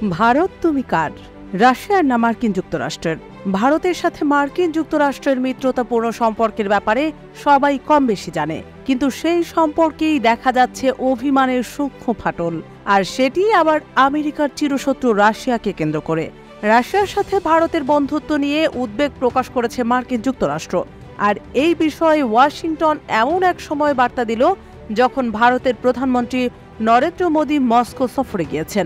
ভারত তুমি কার? রাশিয়ার না মার্কিন যুক্তরাষ্ট্রের? ভারতের সাথে মার্কিন যুক্তরাষ্ট্রের মিত্রতাপূর্ণ সম্পর্কের ব্যাপারে সবাই কম বেশি জানে, কিন্তু সেই সম্পর্কেই দেখা যাচ্ছে অভিমানের সূক্ষ্ম ফাটল, আর সেটি আবার আমেরিকার চিরশত্রু রাশিয়াকে কেন্দ্র করে। রাশিয়ার সাথে ভারতের বন্ধুত্ব নিয়ে উদ্বেগ প্রকাশ করেছে মার্কিন যুক্তরাষ্ট্র, আর এই বিষয়ে ওয়াশিংটন এমন এক সময় বার্তা দিল যখন ভারতের প্রধানমন্ত্রী নরেন্দ্র মোদী মস্কো সফরে গিয়েছেন।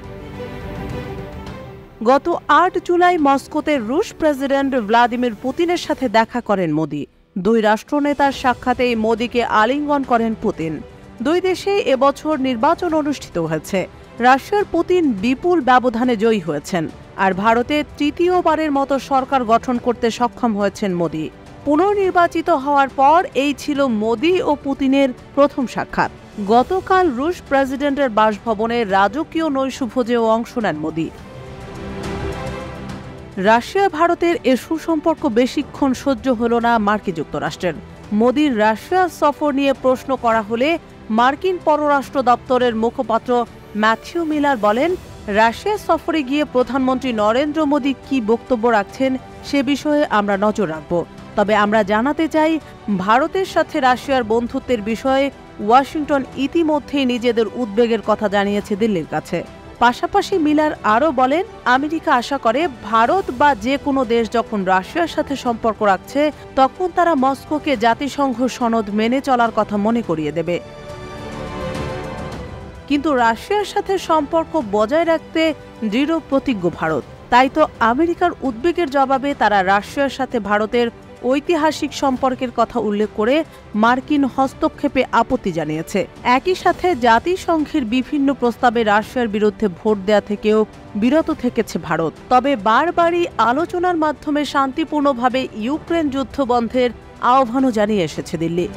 গত ৮ জুলাই মস্কোতে রুশ প্রেসিডেন্ট ভ্লাদিমির পুতিনের সাথে দেখা করেন মোদী। দুই রাষ্ট্রনেতার সাক্ষাতেই মোদীকে আলিঙ্গন করেন পুতিন। দুই দেশে এবছর নির্বাচন অনুষ্ঠিত হয়েছে। রাশিয়ার পুতিন বিপুল ব্যবধানে জয়ী হয়েছেন, আর ভারতে তৃতীয়বারের মতো সরকার গঠন করতে সক্ষম হয়েছেন মোদী। পুনর্নির্বাচিত হওয়ার পর এই ছিল মোদী ও পুতিনের প্রথম সাক্ষাৎ। গতকাল রুশ প্রেসিডেন্টের বাসভবনে রাজকীয় নৈশভোজেও অংশ নেন মোদী। রাশিয়া ভারতের এ সুসম্পর্ক বেশিক্ষণ সহ্য হল না মার্কিন যুক্তরাষ্ট্রের। মোদীর রাশিয়া সফর নিয়ে প্রশ্ন করা হলে মার্কিন পররাষ্ট্র দপ্তরের মুখপাত্র ম্যাথিউ মিলার বলেন, রাশিয়া সফরে গিয়ে প্রধানমন্ত্রী নরেন্দ্র মোদী কী বক্তব্য রাখছেন সে বিষয়ে আমরা নজর রাখব। তবে আমরা জানাতে চাই, ভারতের সাথে রাশিয়ার বন্ধুত্বের বিষয়ে ওয়াশিংটন ইতিমধ্যেই নিজেদের উদ্বেগের কথা জানিয়েছে দিল্লির কাছে। পাশাপাশি মিলার আরও বলেন, আমেরিকা আশা করে ভারত বা যে কোনো দেশ যখন রাশিয়ার সাথে সম্পর্ক রাখছে তখন তারা মস্কোকে জাতিসংঘ সনদ মেনে চলার কথা মনে করিয়ে দেবে। কিন্তু রাশিয়ার সাথে সম্পর্ক বজায় রাখতে দৃঢ় প্রতিজ্ঞ ভারত। তাই তো আমেরিকার উদ্বেগের জবাবে তারা রাশিয়ার সাথে ভারতের ঐতিহাসিক সম্পর্কের কথা উল্লেখ করে মার্কিন হস্তক্ষেপে আপত্তি জানিয়েছে। একই সাথে জাতিসংঘের বিভিন্ন প্রস্তাবে রাশিয়ার বিরুদ্ধে ভোট দেয়া থেকেও বিরত থেকেছে ভারত। তবে বারবারই আলোচনার মাধ্যমে শান্তিপূর্ণভাবে ইউক্রেন যুদ্ধ বন্ধের আহ্বানও জানিয়ে এসেছে দিল্লি।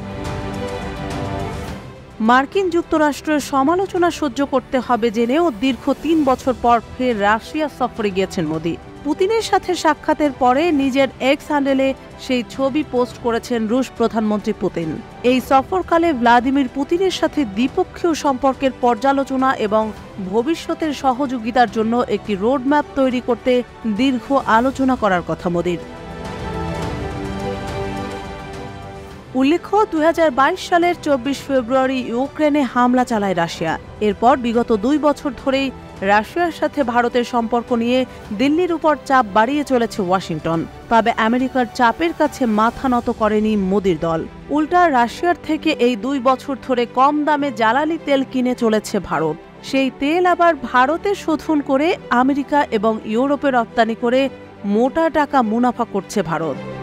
মার্কিন যুক্তরাষ্ট্রের সমালোচনা সহ্য করতে হবে জেনেও দীর্ঘ ৩ বছর পর ফের রাশিয়া সফরে গিয়েছেন মোদী। পুতিনের সাথে সাক্ষাতের পরে নিজের এক্স হ্যান্ডেলে সেই ছবি পোস্ট করেছেন রুশ প্রধানমন্ত্রী পুতিন। এই সফরকালে ভ্লাদিমির পুতিনের সাথে দ্বিপক্ষীয় সম্পর্কের পর্যালোচনা এবং ভবিষ্যতের সহযোগিতার জন্য একটি রোডম্যাপ তৈরি করতে দীর্ঘ আলোচনা করার কথা মোদীর। উল্লেখ্য, ২০২২ সালের ২৪ ফেব্রুয়ারি ইউক্রেনে হামলা চালায় রাশিয়া। এরপর বিগত ২ বছর ধরেই রাশিয়ার সাথে ভারতের সম্পর্ক নিয়ে দিল্লির উপর চাপ বাড়িয়ে চলেছে ওয়াশিংটন। তবে আমেরিকার চাপের কাছে মাথা নত করেনি মোদীর দল। উল্টা রাশিয়ার থেকে এই ২ বছর ধরে কম দামে জ্বালানি তেল কিনে চলেছে ভারত। সেই তেল আবার ভারতে শোধন করে আমেরিকা এবং ইউরোপে রপ্তানি করে মোটা টাকা মুনাফা করছে ভারত।